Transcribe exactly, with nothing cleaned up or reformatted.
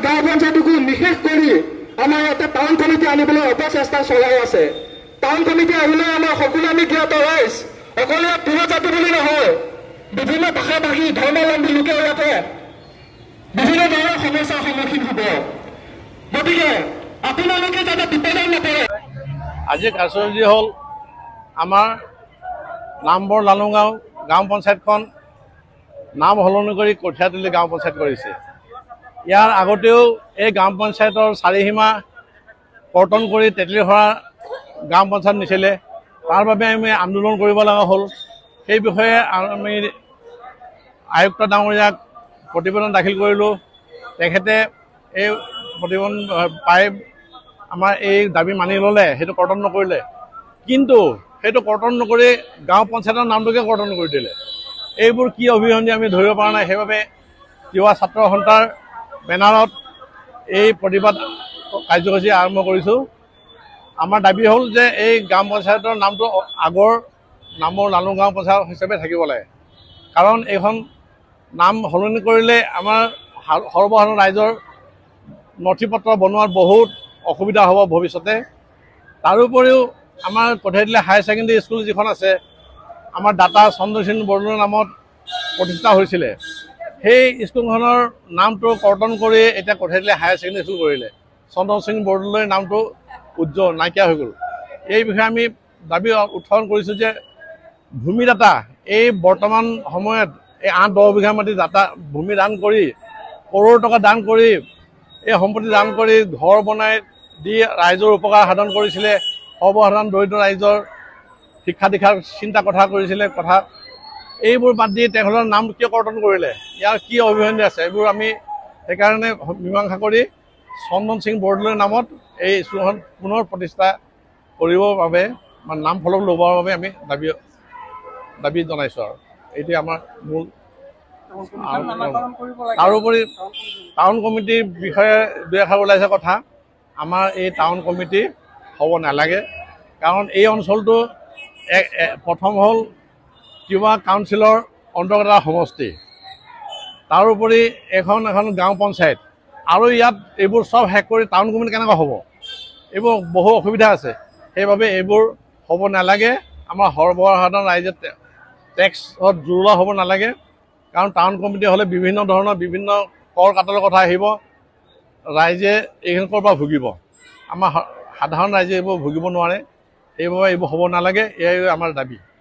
গাঁও পঞ্চায়তকো নিষেধ কৰি আমাৰ ইয়াতে টাউন কমিটি আনিবলৈ অপচেষ্টা চলাই আছে। টাউন কমিটি আহিলে আমাৰ সকলো আমি জ্ঞাত ৰাইজ, অকল ইয়াত তিৱা জাতি বুলি নহয়, বিভিন্ন ভাষা ভাষী ধৰ্মাৱলম্বী লোকে ইয়াতে বিভিন্ন ধৰণৰ সমস্যাৰ সন্মুখীন হ'ব। গতিকে আপোনালোকে যাতে বিপদত নপৰে। আজি কাৰ্যসূচী হ'ল আমাৰ নামবৰ লালুংগাঁও গাঁও পঞ্চায়তখন নাম সলনি কৰি কঠীয়াতলী গাঁও পঞ্চায়ত কৰিছে। ইয়াৰ আগতেও এই গাঁও পঞ্চায়তৰ চাৰিসীমা কৰ্তন কৰি তেতলীহৰা গাঁও পঞ্চায়ত নিছিলে। তাৰ বাবে আমি আন্দোলন কৰিব লগা হ'ল। সেই বিষয়ে আমি আয়ুক্ত ডাঙৰীয়াক প্ৰতিবেদন দাখিল কৰিলোঁ। তেখেতে এই প্ৰতিবেদন পাই আমাৰ এই দাবী মানি ল'লে, সেইটো কৰ্তন নকৰিলে। কিন্তু সেইটো কৰ্তন নকৰি গাঁও পঞ্চায়তৰ নামটোকে কৰ্তন কৰি দিলে। এইবোৰ কি অভিসন্ধি আমি ধৰিব পৰা নাই। সেইবাবে তিৱা ছাত্ৰ সন্থাৰ বেনাৰত এই প্ৰতিবাদ কাৰ্যসূচী আৰম্ভ কৰিছোঁ। আমাৰ দাবী হ'ল যে এই গাঁও পঞ্চায়তৰ নামটো আগৰ নামৰ লালুংগাঁও পঞ্চায়ত হিচাপে থাকিব লাগে। কাৰণ এইখন নাম সলনি কৰিলে আমাৰ সৰ্বসাধাৰণ ৰাইজৰ নথি পত্ৰ বনোৱাত বহুত অসুবিধা হ'ব ভৱিষ্যতে। তাৰোপৰিও আমাৰ কঠীয়াতলী হায়াৰ ছেকেণ্ডেৰী স্কুল যিখন আছে, আমাৰ দাতা চন্দ্ৰ সিং বৰদলৈৰ নামত প্ৰতিষ্ঠা হৈছিলে, সেই স্কুলখনৰ নামটো কৰ্তন কৰি এতিয়া কঠীয়াতলী হায়াৰ ছেকেণ্ডেৰী স্কুল কৰিলে। চন্দ্ৰ সিং বৰদলৈৰ নামটো উজ্জ্বল নাইকিয়া হৈ গ'ল। এই বিষয়ে আমি দাবী উত্থাপন কৰিছোঁ যে ভূমিদাতা এই বৰ্তমান সময়ত এই আঠ দহ বিঘা মাটি দাতা ভূমি দান কৰি কৰোৰ টকা দান কৰি এই সম্পত্তি দান কৰি ঘৰ বনাই দি ৰাইজৰ উপকাৰ সাধন কৰিছিলে। সৰ্বসাধাৰণ দৰিদ্ৰ ৰাইজৰ শিক্ষা দীক্ষাৰ চিন্তা কথা কৰিছিলে কথা এইবোৰ বাদ দি তেখেতৰ নাম কিয় কৰ্তন কৰিলে, ইয়াৰ কি অভিসন্ধি আছে, এইবোৰ আমি সেইকাৰণে মীমাংসা কৰি চন্দন সিং বৰদলৈৰ নামত এই স্কুলখন পুনৰ প্ৰতিষ্ঠা কৰিবৰ বাবে মানে নাম ফলক ল'বৰ বাবে আমি দাবী দাবী জনাইছোঁ। আৰু এইটোৱে আমাৰ মূল। তাৰোপৰি টাউন কমিটিৰ বিষয়ে দুই এষাৰ ওলাইছে কথা। আমাৰ এই টাউন কমিটি হ'ব নালাগে। কাৰণ এই অঞ্চলটো প্ৰথম হ'ল তিৱা কাউন্সিলৰ অন্তৰ্গত সমষ্টি, তাৰোপৰি এখন এখন গাঁও পঞ্চায়ত, আৰু ইয়াত এইবোৰ চব শেষ কৰি টাউন কমিটি কেনেকৈ হ'ব? এইবোৰ বহু অসুবিধা আছে। সেইবাবে এইবোৰ হ'ব নালাগে। আমাৰ সৰ্বসাধাৰণ ৰাইজে টেক্সত জোৰুলা হ'ব নালাগে। কাৰণ টাউন কমিটি হ'লে বিভিন্ন ধৰণৰ বিভিন্ন কৰ কাটলৰ কথা আহিব, ৰাইজে এইখিনিৰ পৰা ভুগিব। আমাৰ সাধাৰণ ৰাইজে এইবোৰ ভুগিব নোৱাৰে। সেইবাবে এইবোৰ হ'ব নালাগে। এয়াই আমাৰ দাবী।